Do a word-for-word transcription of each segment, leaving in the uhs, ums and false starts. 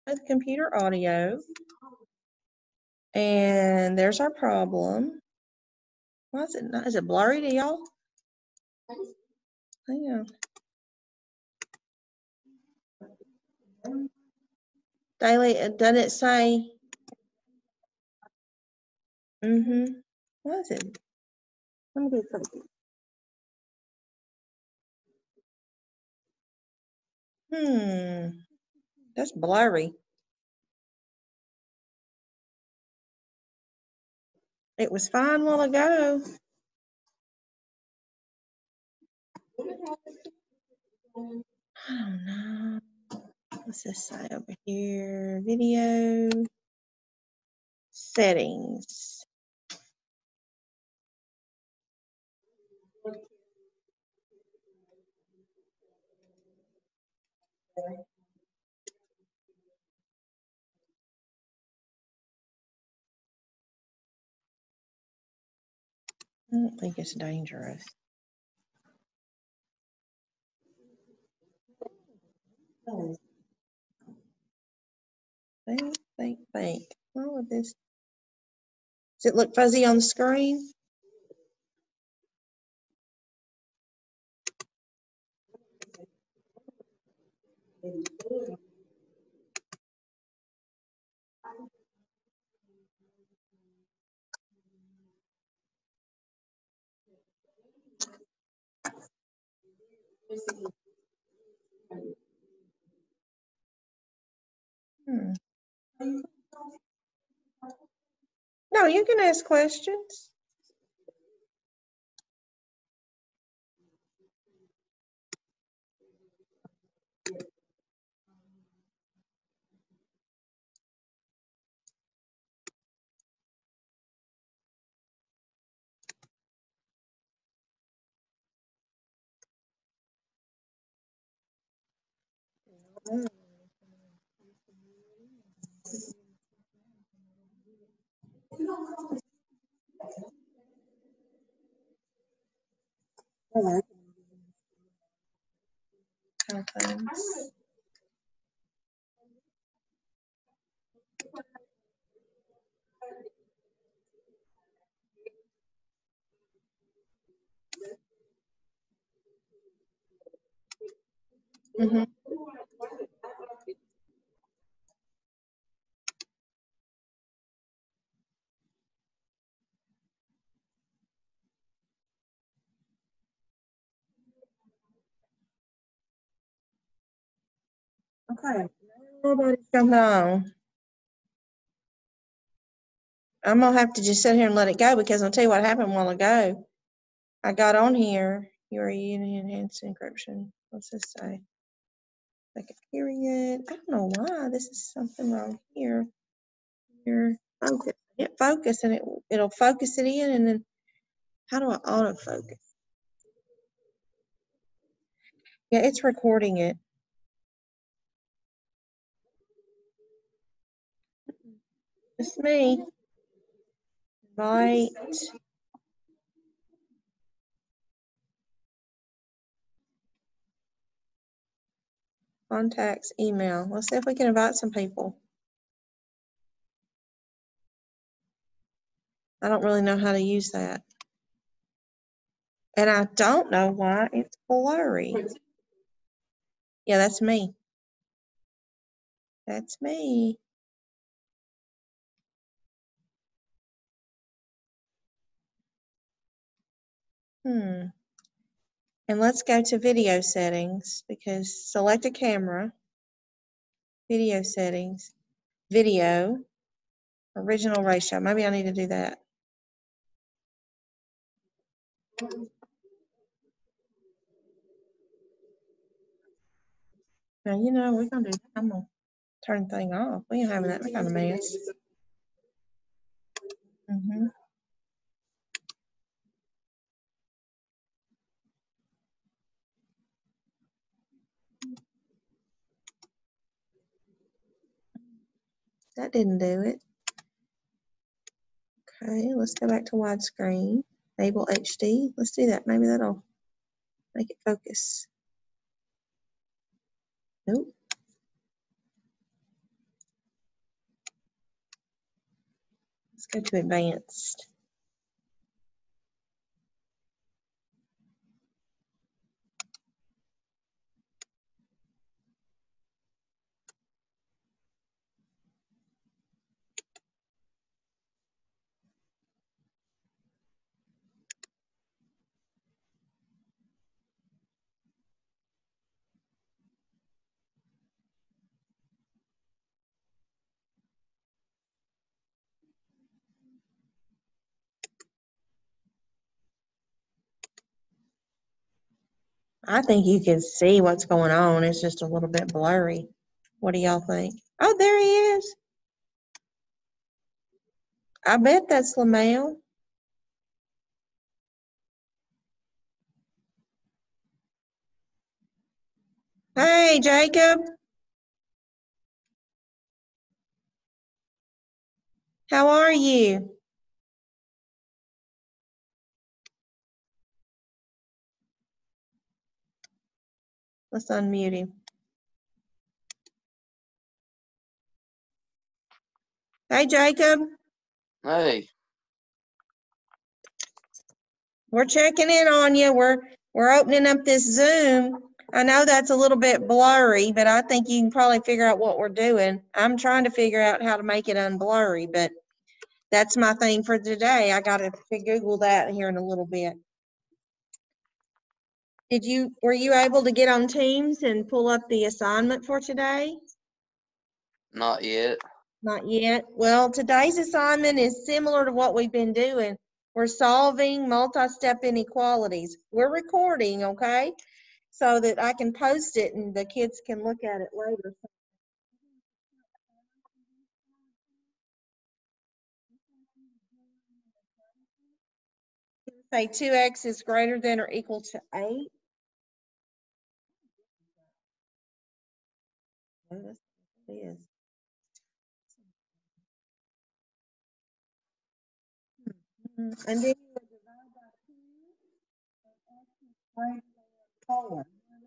with computer audio. And there's our problem. Why is it not? Is it blurry to y'all? Hang on. Daily, doesn't it say? Mm-hmm. What is it? Let me do something. Hmm. That's blurry. It was fine a while ago. I don't know. What's this say over here? Video settings. I don't think it's dangerous. Think, think, think. What would this? Does it look fuzzy on the screen? Hmm. No, you can ask questions. Kind of things. Mm-hmm. Okay. Nobody's jumping on. I'm gonna have to just sit here and let it go because I'll tell you what happened a while ago. I got on here. Your union enhanced encryption. What's this say? Like a period. I don't know why. This is something wrong here. Here, focus. Hit focus and it it'll focus it in, and then how do I autofocus? Yeah, it's recording it. It's me. Invite. Contacts, email. Let's see if we can invite some people. I don't really know how to use that. And I don't know why it's blurry. Yeah, that's me. That's me. Hmm. And let's go to video settings because select a camera. Video settings. Video. Original ratio. Maybe I need to do that. Now, you know, we're going to do, I'm going to turn the thing off. We ain't having that kind of mess. Mm-hmm. That didn't do it. Okay, let's go back to widescreen. Enable H D. Let's do that. Maybe that'll make it focus. Nope. Go to advanced. I think you can see what's going on. It's just a little bit blurry. What do y'all think? Oh, there he is. I bet that's LaMel. Hey, Jacob. How are you? Let's unmute him. Hey, Jacob. Hey. We're checking in on you. We're we're opening up this Zoom. I know that's a little bit blurry, but I think you can probably figure out what we're doing. I'm trying to figure out how to make it unblurry, but that's my thing for today. I got to Google that here in a little bit. Did you, were you able to get on Teams and pull up the assignment for today? Not yet. Not yet. Well, today's assignment is similar to what we've been doing. We're solving multi-step inequalities. We're recording, okay? So that I can post it and the kids can look at it later. Say two x is greater than or equal to eight. Yes, it is. And then you would divide by two and x is greater than four.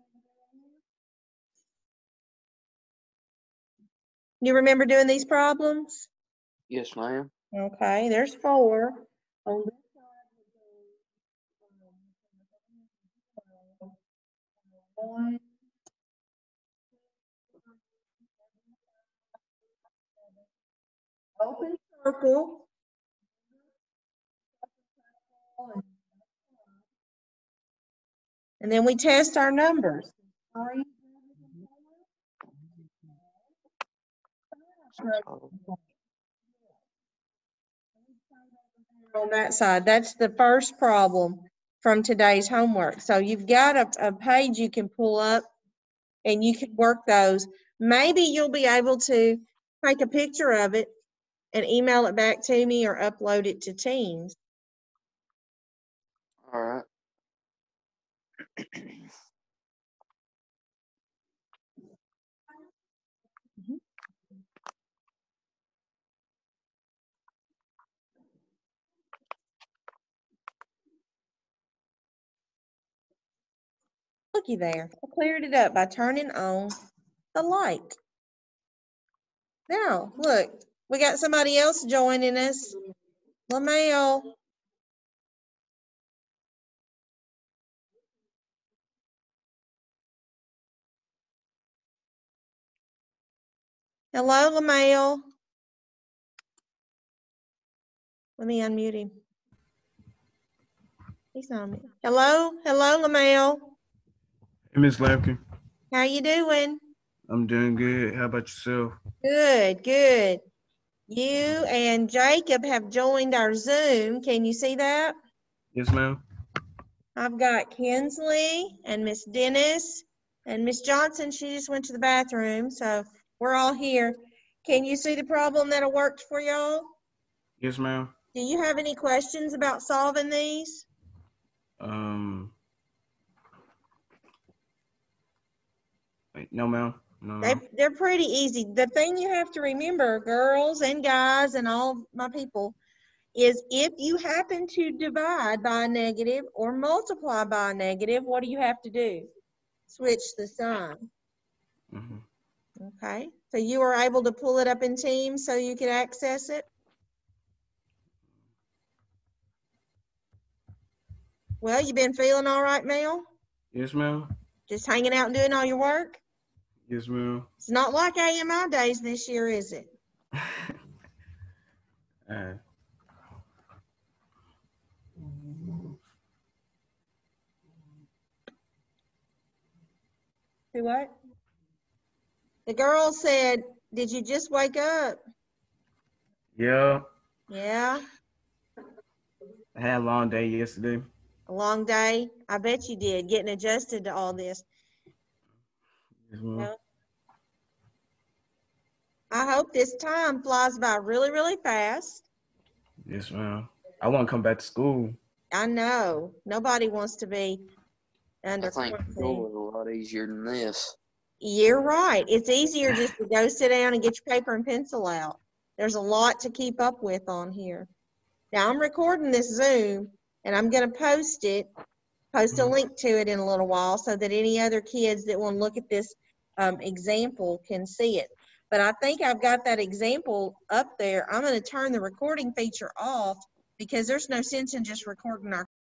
You remember doing these problems? Yes, ma'am. Okay, there's four. On this side would go one, open circle. And then we test our numbers. On that side, that's the first problem from today's homework. So you've got a, a page you can pull up and you can work those. Maybe you'll be able to take a picture of it and email it back to me or upload it to Teams. All right. Looky there. I cleared it up by turning on the light. Now, look, we got somebody else joining us. LaMel. Hello, LaMel. Let me unmute him. He's on me. Hello, hello, LaMel. Hey, Miss Lampkin. How you doing? I'm doing good. How about yourself? Good, good. You and Jacob have joined our Zoom. Can you see that? Yes, ma'am. I've got Kinsley and Miss Dennis and Miss Johnson. She just went to the bathroom, so we're all here. Can you see the problem that worked for y'all? Yes, ma'am. Do you have any questions about solving these? Um. Wait, no, ma'am. No, They, no. they're pretty easy. The thing you have to remember, girls and guys and all my people, is if you happen to divide by a negative or multiply by a negative, what do you have to do? Switch the sign. Mm-hmm. Okay, so you were able to pull it up in Teams so you could access it? Well, you been feeling all right, Mel? Yes, ma'am. Just hanging out and doing all your work? Yes, ma'am. It's not like A M I days this year, is it? uh, Do what? The girl said, did you just wake up? yeah, Yeah, I had a long day yesterday. a long day. I bet you did, getting adjusted to all this. Yes, ma'am. Well, I hope this time flies by really, really fast. Yes, ma'am. I want to come back to school. I know. Nobody wants to be under I think quarantine. school is a lot easier than this. You're right. It's easier just to go sit down and get your paper and pencil out. There's a lot to keep up with on here. Now I'm recording this Zoom and I'm going to post it, post a Mhm. link to it in a little while so that any other kids that want to look at this um, example can see it. But I think I've got that example up there. I'm going to turn the recording feature off because there's no sense in just recording our